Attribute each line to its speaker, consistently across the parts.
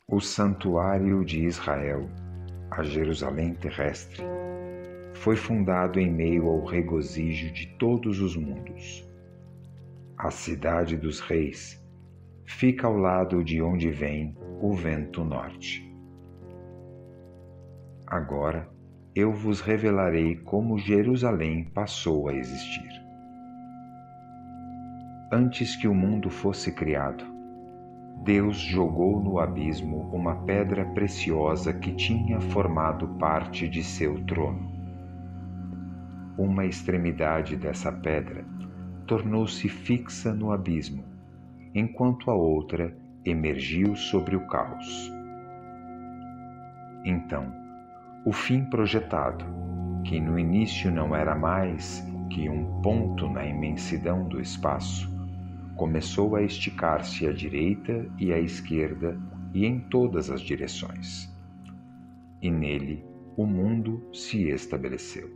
Speaker 1: O santuário de Israel, a Jerusalém terrestre, foi fundado em meio ao regozijo de todos os mundos. A cidade dos reis fica ao lado de onde vem o vento norte. Agora eu vos revelarei como Jerusalém passou a existir. Antes que o mundo fosse criado, Deus jogou no abismo uma pedra preciosa que tinha formado parte de seu trono. Uma extremidade dessa pedra tornou-se fixa no abismo, enquanto a outra emergiu sobre o caos. Então, o fim projetado, que no início não era mais que um ponto na imensidão do espaço, começou a esticar-se à direita e à esquerda e em todas as direções. E nele o mundo se estabeleceu.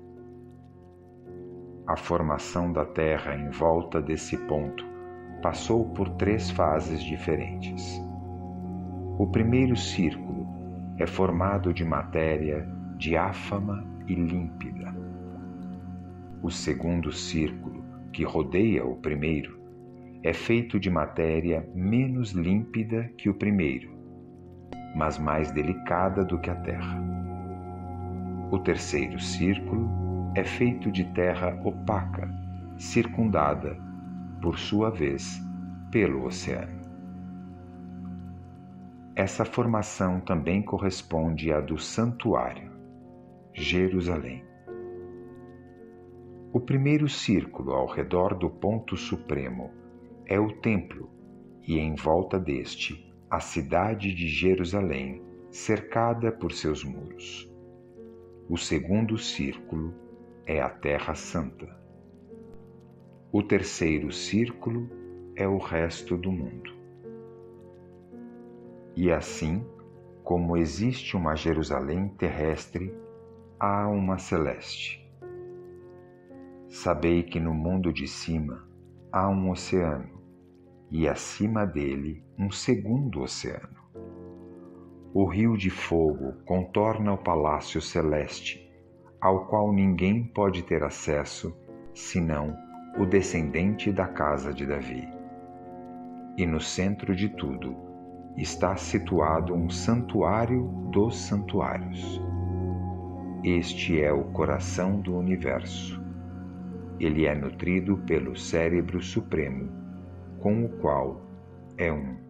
Speaker 1: A formação da Terra em volta desse ponto passou por 3 fases diferentes. O primeiro círculo é formado de matéria diáfana e límpida. O segundo círculo, que rodeia o primeiro, é feito de matéria menos límpida que o primeiro, mas mais delicada do que a Terra. O terceiro círculo é feito de terra opaca, circundada, por sua vez, pelo oceano. Essa formação também corresponde à do santuário, Jerusalém. O primeiro círculo ao redor do ponto supremo é o templo, e em volta deste, a cidade de Jerusalém, cercada por seus muros. O segundo círculo é a Terra Santa. O terceiro círculo é o resto do mundo. E assim, como existe uma Jerusalém terrestre, há uma celeste. Sabei que no mundo de cima há um oceano, e acima dele um segundo oceano. O rio de fogo contorna o palácio celeste, ao qual ninguém pode ter acesso, senão o descendente da casa de Davi. E no centro de tudo está situado um santuário dos santuários. Este é o coração do universo. Ele é nutrido pelo cérebro supremo, com o qual é um.